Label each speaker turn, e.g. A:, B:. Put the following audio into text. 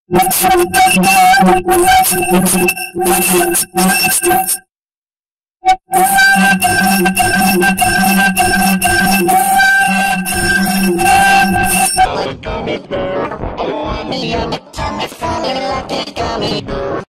A: Gummy bear, oh, me on the tummy, falling like a gummy bear.